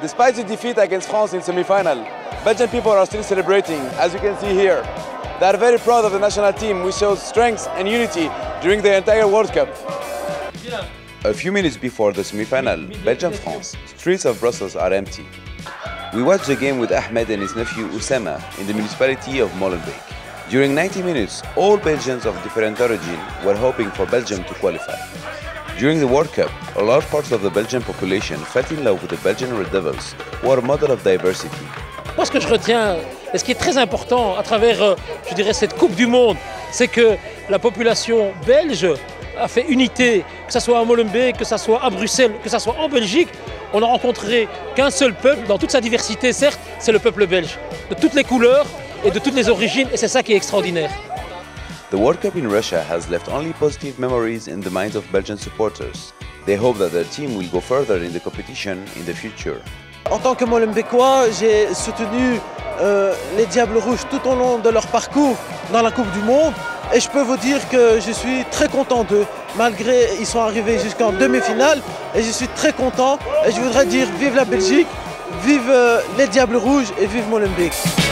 Despite the defeat against France in semi-final, Belgian people are still celebrating, as you can see here. They are very proud of the national team, which shows strength and unity during the entire World Cup. A few minutes before the semi-final, Belgium-France, streets of Brussels are empty. We watched the game with Ahmed and his nephew Oussama in the municipality of Molenbeek. During 90 minutes, all Belgians of different origin were hoping for Belgium to qualify. During the World Cup, a large part of the Belgian population fell in love with the Belgian Red Devils, who are a model of diversity. Moi, ce que je retiens, et ce qui est très important à travers, je dirais, cette Coupe du Monde, c'est que la population belge a fait unité, que ce soit à Molenbeek, que ce soit à Bruxelles, que ce soit en Belgique. On n'a rencontré qu'un seul peuple, dans toute sa diversité, certes, c'est le peuple belge, de toutes les couleurs et de toutes les origines, et c'est ça qui est extraordinaire. The World Cup in Russia has left only positive memories in the minds of Belgian supporters. They hope that their team will go further in the competition in the future. En tant que Molenbeekois, j'ai soutenu les Diables Rouges tout au long de leur parcours dans la Coupe du Monde. Et je peux vous dire que je suis très content d'eux, malgré ils sont arrivés jusqu'en demi-finale. Et je suis très content. Et je voudrais dire vive la Belgique, vive les Diables Rouges et vive Molenbeek.